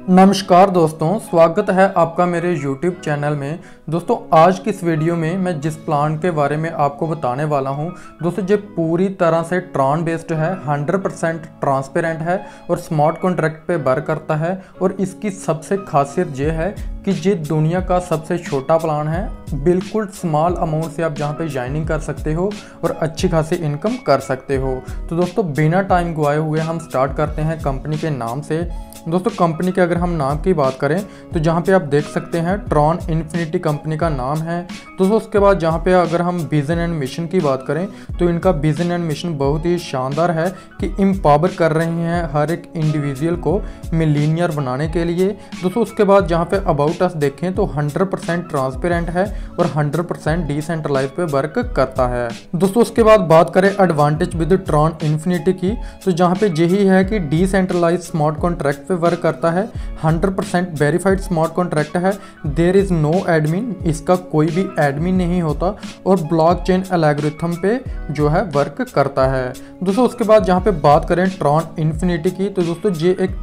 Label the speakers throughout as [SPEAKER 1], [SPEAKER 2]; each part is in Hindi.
[SPEAKER 1] नमस्कार दोस्तों, स्वागत है आपका मेरे YouTube चैनल में। दोस्तों आज की इस वीडियो में मैं जिस प्लान के बारे में आपको बताने वाला हूं, दोस्तों ये पूरी तरह से ट्रॉन बेस्ड है, 100% ट्रांसपेरेंट है और स्मार्ट कॉन्ट्रैक्ट पे वर्क करता है। और इसकी सबसे खासियत ये है कि ये दुनिया का सबसे छोटा प्लान है। बिल्कुल स्मॉल अमाउंट से आप जहाँ पे ज्वाइनिंग कर सकते हो और अच्छी खासी इनकम कर सकते हो। तो दोस्तों बिना टाइम गवाए हुए हम स्टार्ट करते हैं कंपनी के नाम से। दोस्तों कंपनी के अगर हम नाम की बात करें तो जहाँ पे आप देख सकते हैं ट्रॉन इन्फिनिटी कंपनी का नाम है। दोस्तों उसके बाद जहाँ पे अगर हम विजन एंड मिशन की बात करें तो इनका विजन एंड मिशन बहुत ही शानदार है कि एम्पावर कर रहे हैं हर एक इंडिविजुअल को मिलीनियर बनाने के लिए। दोस्तों उसके बाद जहाँ पे अबाउट अस देखें तो 100% ट्रांसपेरेंट है और 100% डिसेंट्रलाइज पे वर्क करता है। दोस्तों उसके बाद बात करें एडवांटेज विद ट्रॉन इन्फिनिटी की, तो जहाँ पे यही है कि डिसेंट्रलाइज स्मार्ट कॉन्ट्रैक्ट वर्क करता है, 100% वेरीफाइड स्मार्ट कॉन्ट्रैक्ट है, देयर इज नो एडमिन, इसका कोई भी एडमिन नहीं होता और ब्लॉकचेन एल्गोरिथम पे जो है वर्क करता है। दोस्तों उसके बाद जहाँ पे बात करें ट्रॉन इन्फिनिटी की, तो दोस्तों ये एक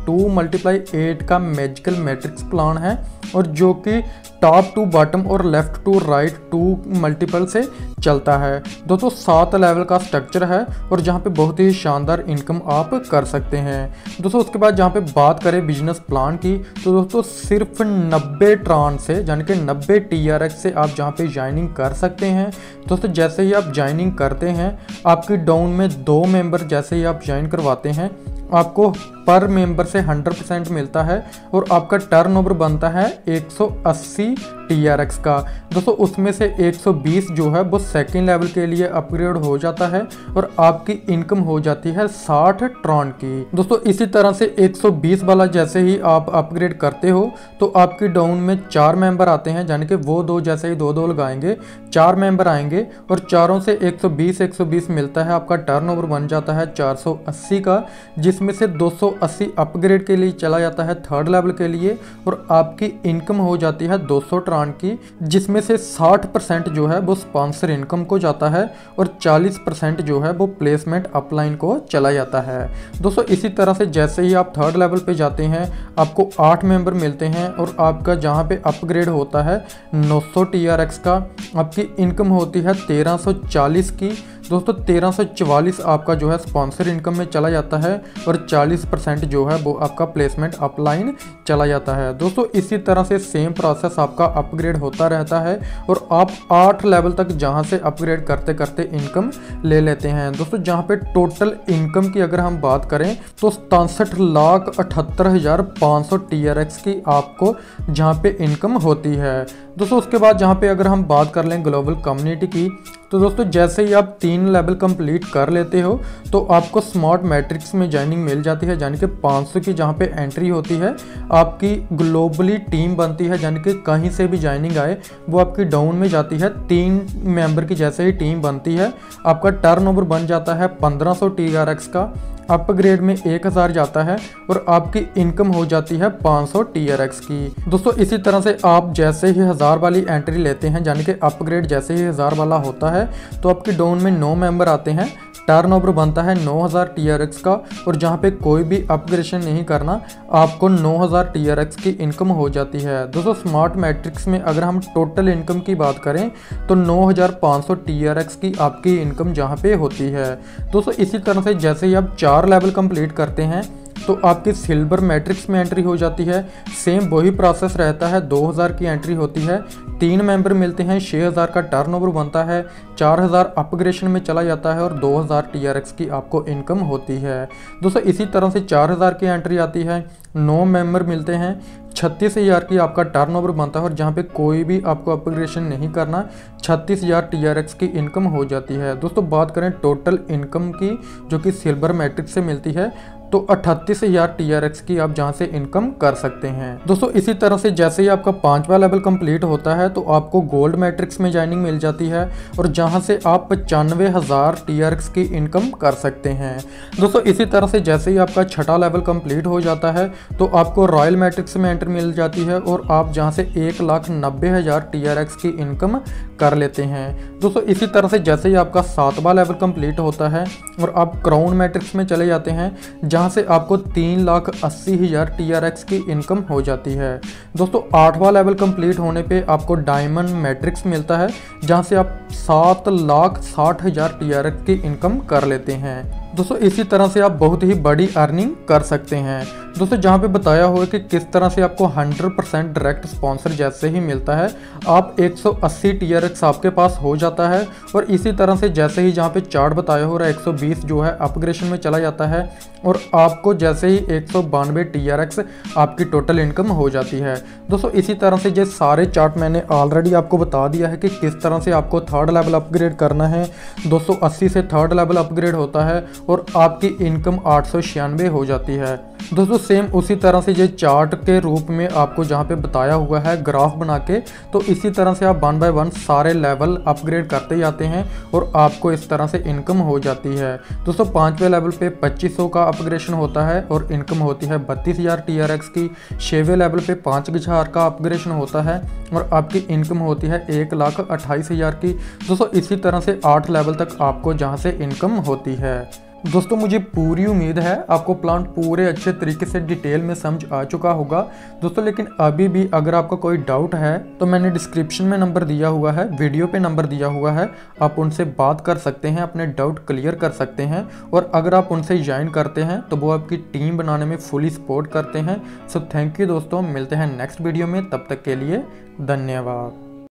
[SPEAKER 1] 2×8 का मैजिकल मैट्रिक्स प्लान है और जो कि टॉप टू बॉटम और लेफ्ट टू राइट 2 मल्टीपल से चलता है। दोस्तों 7 लेवल का स्ट्रक्चर है और जहाँ पे बहुत ही शानदार इनकम आप कर सकते हैं। दोस्तों उसके बाद जहाँ पे बात करें बिजनेस प्लान की, तो दोस्तों सिर्फ 90 ट्रॉन से यानी कि 90 TRX से आप जहाँ पे ज्वाइनिंग कर सकते हैं। दोस्तों जैसे ही आप ज्वाइनिंग करते हैं, आपकी डाउन में 2 मेंबर जैसे ही आप ज्वाइन करवाते हैं, आपको पर मेंबर से 100% मिलता है और आपका टर्नओवर बनता है 180 TRX का। दोस्तों उसमें से 120 जो है वो सेकेंड लेवल के लिए अपग्रेड हो जाता है और आपकी इनकम हो जाती है 60 ट्रॉन की। दोस्तों इसी तरह से 120 वाला जैसे ही आप अपग्रेड करते हो तो आपकी डाउन में 4 मेंबर आते हैं, यानी कि वो 2 जैसे ही 2-2 लगाएंगे 4 मेंबर आएंगे और चारों से 120 मिलता है। आपका टर्नओवर बन जाता है 480 का, जिसमें से 280 अपग्रेड के लिए चला जाता है 3rd लेवल के लिए और आपकी इनकम हो जाती है 200 ट्रॉन की, जिसमें से 60% जो है वो स्पॉन्सर इनकम को जाता है और 40% जो है वो प्लेसमेंट अपलाइन को चला जाता है। दोस्तों इसी तरह से जैसे ही आप 3rd लेवल पे जाते हैं, आपको 8 मेंबर मिलते हैं और आपका जहां पे अपग्रेड होता है 900 TRX का, आपकी इनकम होती है 1340 की। दोस्तों 1344 आपका जो है स्पॉन्सर इनकम में चला जाता है और 40% जो है वो आपका प्लेसमेंट अपलाइन चला जाता है। दोस्तों इसी तरह से सेम प्रोसेस आपका अपग्रेड होता रहता है और आप 8 लेवल तक जहां से अपग्रेड करते करते इनकम ले लेते हैं। दोस्तों जहां पे टोटल इनकम की अगर हम बात करें तो 67,78,500 TRX की आपको जहां पे इनकम होती है। दोस्तों उसके बाद जहां पे अगर हम बात कर लें ग्लोबल कम्युनिटी की, तो दोस्तों जैसे ही आप 3 लेवल कंप्लीट कर लेते हो तो आपको स्मार्ट मैट्रिक्स में ज्वाइनिंग मिल जाती है, यानी कि 500 की जहाँ पे एंट्री होती है, आपकी ग्लोबली टीम बनती है, यानी कि कहीं से भी ज्वाइनिंग आए वो आपकी डाउन में जाती है। 3 मेंबर की जैसे ही टीम बनती है, आपका टर्नओवर बन जाता है 1500 TRX का, अपग्रेड में 1000 जाता है और आपकी इनकम हो जाती है 500 TRX की। दोस्तों इसी तरह से आप जैसे ही 1000 वाली एंट्री लेते हैं, यानी कि अपग्रेड जैसे ही 1000 वाला होता है, तो आपकी डाउन में 9 मेंबर आते हैं, टर्नओवर बनता है 9000 TRX का और जहाँ पे कोई भी अपग्रेडेशन नहीं करना, आपको 9000 TRX की इनकम हो जाती है। दोस्तों स्मार्ट मैट्रिक्स में अगर हम टोटल इनकम की बात करें तो 9500 TRX की आपकी इनकम जहाँ पे होती है। दोस्तों इसी तरह से जैसे ही आप 4 लेवल कंप्लीट करते हैं तो आपकी सिल्वर मैट्रिक्स में एंट्री हो जाती है। सेम वही प्रोसेस रहता है, 2000 की एंट्री होती है, 3 मेंबर मिलते हैं, 6000 का टर्नओवर बनता है, 4000 अपग्रेडेशन में चला जाता है और 2000 TRX की आपको इनकम होती है। दोस्तों इसी तरह से 4000 की एंट्री आती है, 9 मेंबर मिलते हैं, 36,000 की आपका टर्नओवर बनता है और जहाँ पे कोई भी आपको अपग्रेडेशन नहीं करना, 36,000 TRX की इनकम हो जाती है। दोस्तों बात करें टोटल इनकम की जो कि सिल्वर मैट्रिक्स से मिलती है, तो 38,000 TRX की आप जहां से इनकम कर सकते हैं। दोस्तों इसी तरह से जैसे ही आपका 5वां लेवल कंप्लीट होता है तो आपको गोल्ड मैट्रिक्स में ज्वाइनिंग मिल जाती है और जहां से आप 95,000 TRX की इनकम कर सकते हैं। दोस्तों इसी तरह से जैसे ही आपका 6वां लेवल कंप्लीट हो जाता है तो आपको रॉयल मैट्रिक्स में एंट्री मिल जाती है और आप जहां से 1,90,000 TRX की इनकम कर लेते हैं। दोस्तों इसी तरह से जैसे ही आपका 7वां लेवल कंप्लीट होता है और आप क्राउन मैट्रिक्स में चले जाते हैं, जहां से आपको 3,80,000 TRX की इनकम हो जाती है। दोस्तों 8वां लेवल कंप्लीट होने पे आपको डायमंड मैट्रिक्स मिलता है, जहां से आप 7,60,000 TRX की इनकम कर लेते हैं। दोस्तों इसी तरह से आप बहुत ही बड़ी अर्निंग कर सकते हैं। दोस्तों जहाँ पे बताया हुआ है कि किस तरह से आपको 100% डायरेक्ट स्पॉन्सर जैसे ही मिलता है, आप 180 TRX आपके पास हो जाता है। और इसी तरह से जैसे ही जहाँ पे चार्ट बताया हो रहा है 120 जो है अपग्रेडेशन में चला जाता है और आपको जैसे ही 192 TRX आपकी टोटल इनकम हो जाती है। दोस्तों इसी तरह से ये सारे चार्ट मैंने ऑलरेडी आपको बता दिया है कि किस तरह से आपको 3rd लेवल अपग्रेड करना है। 280 से 3rd लेवल अपग्रेड होता है और आपकी इनकम 896 हो जाती है। दोस्तों सेम उसी तरह से ये चार्ट के रूप में आपको जहाँ पे बताया हुआ है ग्राफ बना के, तो इसी तरह से आप 1 बाय 1 सारे लेवल अपग्रेड करते जाते हैं और आपको इस तरह से इनकम हो जाती है। दोस्तों 5वें लेवल पे 2500 का अपग्रेडेशन होता है और इनकम होती है 32,000 TRX की। 6वें लेवल पे 5,000 का अपग्रेडेशन होता है और आपकी इनकम होती है 1,28,000 की। दोस्तों इसी तरह से 8 लेवल तक आपको जहाँ से इनकम होती है। दोस्तों मुझे पूरी उम्मीद है आपको प्लान पूरे अच्छे तरीके से डिटेल में समझ आ चुका होगा। दोस्तों लेकिन अभी भी अगर आपका कोई डाउट है तो मैंने डिस्क्रिप्शन में नंबर दिया हुआ है, वीडियो पे नंबर दिया हुआ है, आप उनसे बात कर सकते हैं, अपने डाउट क्लियर कर सकते हैं। और अगर आप उनसे ज्वाइन करते हैं तो वो आपकी टीम बनाने में फुली सपोर्ट करते हैं। सो थैंक यू दोस्तों, मिलते हैं नेक्स्ट वीडियो में, तब तक के लिए धन्यवाद।